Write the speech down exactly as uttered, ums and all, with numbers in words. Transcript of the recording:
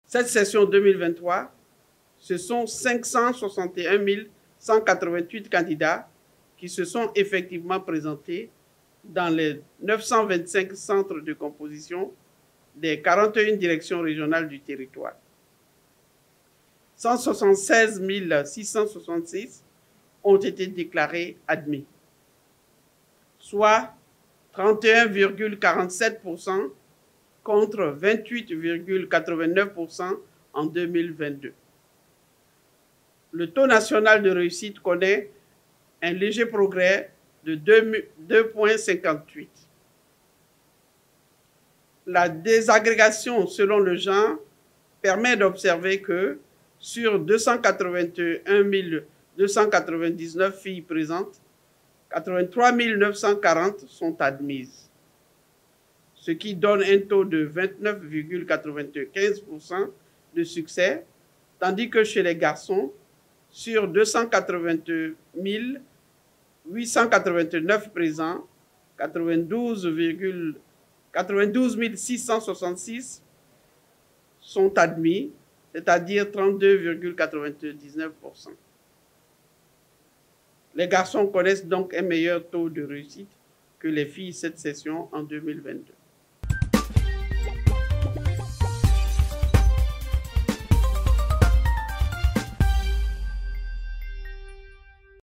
Cette session deux mille vingt-trois, ce sont cinq cent soixante et un mille cent quatre-vingt-huit candidats qui se sont effectivement présentés dans les neuf cent vingt-cinq centres de composition des quarante et une directions régionales du territoire. cent soixante-seize mille six cent soixante-six ont été déclarés admis, soit trente et un virgule quarante-sept pour cent contre vingt-huit virgule quatre-vingt-neuf pour cent en deux mille vingt-deux. Le taux national de réussite connaît un léger progrès de deux virgule cinquante-huit. La désagrégation selon le genre permet d'observer que sur deux cent quatre-vingt-un mille deux cent quatre-vingt-dix-neuf filles présentes, quatre-vingt-trois mille neuf cent quarante sont admises, ce qui donne un taux de vingt-neuf virgule quatre-vingt-quinze pour cent de succès, tandis que chez les garçons, sur deux cent quatre-vingt-un mille huit cent quatre-vingt-neuf présents, quatre-vingt-douze mille six cent soixante-six sont admis, c'est-à-dire trente-deux virgule quatre-vingt-dix-neuf pour cent. Les garçons connaissent donc un meilleur taux de réussite que les filles cette session en deux mille vingt-deux.